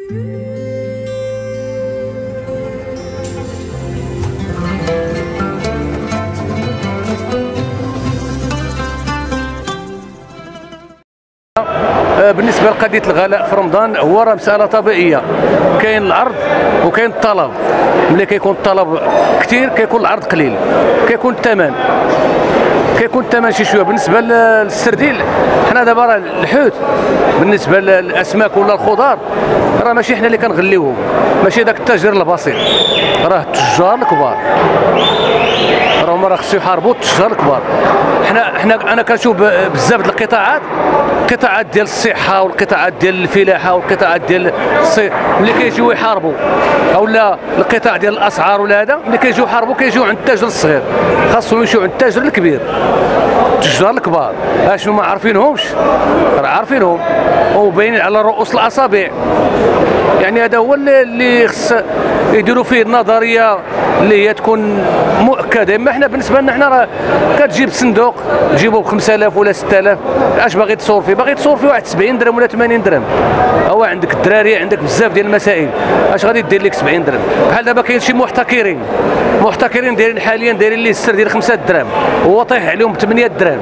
بالنسبه لقضيه الغلاء في رمضان هو راه مساله طبيعيه، كاين العرض وكاين الطلب. ملي كيكون الطلب كثير كيكون العرض قليل، كيكون الثمن شي شويه. بالنسبه للسرديل حنا دابا راه الحوت بالنسبه للاسماك ولا الخضار راه ماشي حنا اللي كنغليوهم، ماشي داك التاجر البسيط، راه التجار الكبار راهم راه خصو يحاربوا التجار الكبار. انا كنشوف بزاف د القطاعات ديال الصحه والقطاعات ديال الفلاحه والقطاعات ديال ملي كيجيو يحاربوا اولا القطاع ديال الاسعار ولا هذا، ملي كيجيو يحاربوا كيجيو عند التاجر الصغير، خاصهم يمشيو عند التاجر الكبير، التجار الكبار. شنو ما عارفينهمش؟ راه عارفينهم وباينين على رؤوس الاصابع. يعني هذا هو اللي خص يديروا فيه النظريه اللي هي تكون مؤكده. اما حنا بالنسبه لنا حنا راه كتجيب صندوق تجيبوه ب 5000 ولا 6000، اش باغي تصور فيه؟ باغي تصور فيه واحد 70 درهم ولا 80 درهم. هو عندك الدراري عندك بزاف ديال المسائل، اش غادي دير لك 70 درهم؟ بحال دابا كاين شي محتكرين دايرين حاليا دايرين ليه السر ديال 5 دراهم وهو طايح عليهم ب 8 دراهم.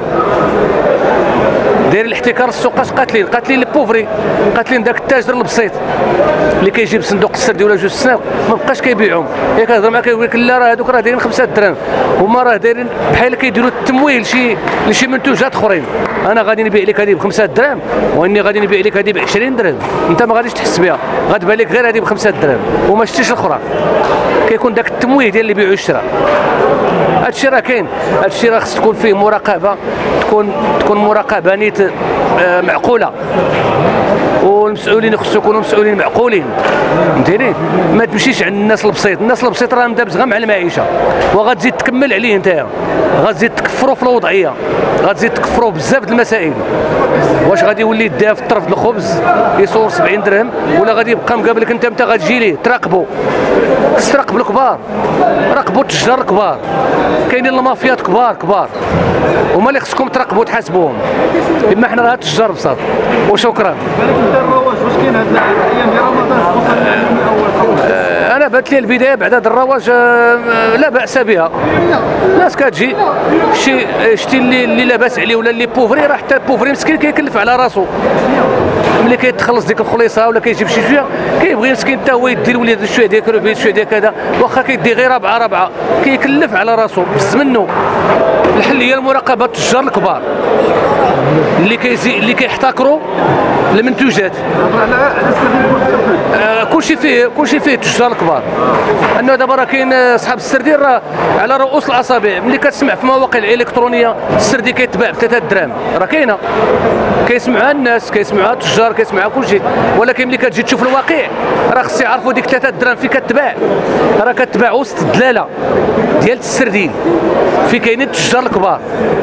داير الاحتكار السوق. قاتلين البوفري، قاتلين داك التاجر البسيط اللي كيجيب صندوق السردي ولا جوج السناق ما بقاش كيبيعهم. ياك كيهضر معاك كيقول لك لا راه هذوك راه دايرين 5 دراهم، هما راه دايرين بحال كيديروا التمويل لشي منتوجات اخرين. انا غادي نبيع لك هذه ب 5 دراهم واني غادي نبيع لك هذه ب 20 درهم، انت ما غاديش تحس بها، غتبان لك غير هذه ب 5 دراهم وما شتيش الاخرى. كيكون داك التمويل ديال اللي بيعوا الشراء. هادشي راه كاين، هادشي راه خص تكون فيه مراقبه، تكون مراقبه نيت معقوله، والمسؤولين خصو يكونوا مسؤولين معقولين، فهمتيني؟ ما تمشيش عند الناس البسيط راه مدابز غير مع المعيشه وغتزيد تكمل عليه نتايا، غتزيد تكفروا في الوضعيه، غتزيد تكفروا بزاف د المسائل. واش غادي يولي يديها في الطرف ديال الخبز يصور 70 درهم ولا غادي يبقى مقابلك انت متى غتجي ليه تراقبوا؟ خص تراقبوا الكبار، راقبوا التجار الكبار، كاينين المافيات كبار هما اللي خصكم تراقبوا وتحاسبوهم. اما حنا راه التجار بساط. وشكرا. واش كاين هاد الايام ديال رمضان انا بات لي البدايه بعد هذا الرواج لا باس بها. الناس كتجي شتي اللي لاباس عليه ولا اللي بوفري، راه حتى البوفري مسكين كيكلف على راسو. ملي كيتخلص ديك الخليصه ولا كيجيب شي شويه كيبغي مسكين حتى هو يدي لوليد شويه ديال كروفيت شويه ديال كذا، واخا كيدي غير ربعه كيكلف على راسو بز منه. الحل هي المراقبه التجار الكبار اللي كيحتكروا المنتوجات. كلشي فيه التجار الكبار. انه دابا راه كاين صحاب السردين راه على رؤوس الاصابع. ملي كتسمع في مواقع الالكترونيه السردي كيتباع ب 3 دراهم، راه كاينه كيسمعوها الناس، كيسمعوها التجار، كيسمعوها كلشي. ولكن ملي كتجي تشوف الواقع راه خص يعرفوا ديك 3 دراهم في كتباع، راه كتباع وسط الدلاله ديال السردين. في كاينين التجار الكبار،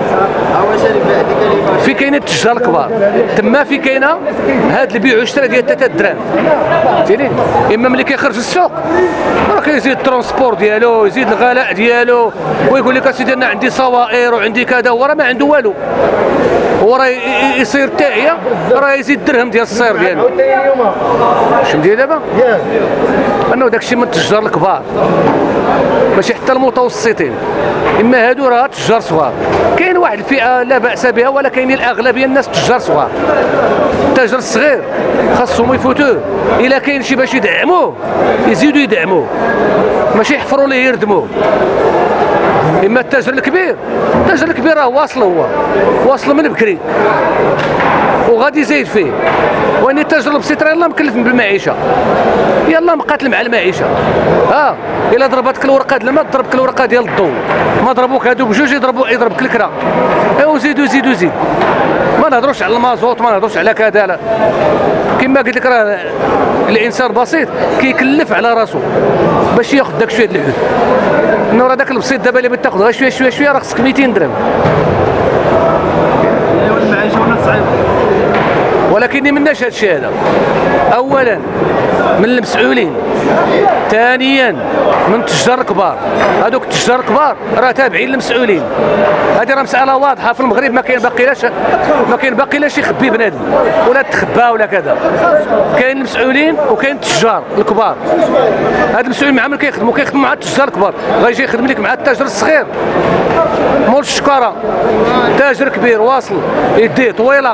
في كاينين التجار الكبار تما، في كاينه هاد البيع والشراء ديال 3 دراهم، فهمتيني؟ اما ملي كيخرج للسوق راه كيزيد الترونسبور ديالو، يزيد الغلاء ديالو، ويقول لك اسيدي انا عندي صوائر وعندي كذا، هو راه ما عنده والو. هو راه يصير تاعيه راه يزيد الدرهم ديال الصير ديالو. فهمتي دابا؟ انه داكشي من التجار الكبار ماشي حتى المتوسطين. اما هادو راه تجار صغار. كاين واحد الفئه لا باس بها، ولا كاينين الاغلبيه الناس تجار صغار. التاجر الصغير خاصهم يفوتوه، الا كاين شي باش يدعموه يزيدوا يدعموه، ماشي يحفروا ليه يردموه. اما التاجر الكبير راه واصل من بكري وغادي يزيد فيه. وان التاجر البسيط راه يلاه مكلف بالمعيشه، يلاه مقاتل مع المعيشه. الا ضربتك الورقه ديال الماء ضربك الورقه ديال الضوء، ما ضربوك هادو بجوج يضربك الكرا. وزيد ما نهضروش على المازوط، ما نهضروش على كذا، لا. كما قلت لك راه الانسان البسيط كيكلف على راسو باش ياخذ داك شويه ديال الحوت. انه راه داك البسيط دابا اللي بتاخذ غير شويه راه خصك 200 درهم. المعيشه ولا صعيبه؟ ولكن مناش هذا الشيء هذا. اولا من المسؤولين، ثانيا من التجار الكبار. هذوك التجار الكبار راه تابعين للمسؤولين. هذه راه مساله واضحه في المغرب، ما كاين باقي لاش يخبي بنادم ولا تخبى ولا كذا. كاين المسؤولين وكاين التجار الكبار. هاد المسؤولين مع من كيخدموا مع التجار الكبار، غيجي يخدم لك مع التاجر الصغير مول الشكاره، تاجر كبير واصل يديه طويله.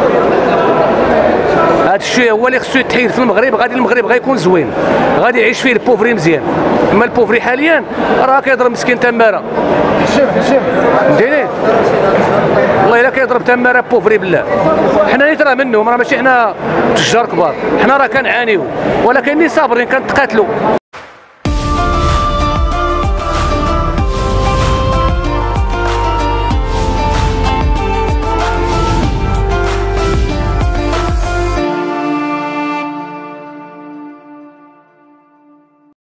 هذا الشيء هو اللي خصو يتحيد في المغرب. غادي المغرب غيكون زوين، غادي يعيش فيه البوفري مزيان. اما البوفري حاليا راه كيضرب مسكين تماره. فهمتيني؟ والله الا كيضرب تماره بوفري بالله. حنا نيت راه منهم، راه ماشي حنا تجار كبار، حنا راه كنعانيو ولكن صابرين كنتقاتلوا.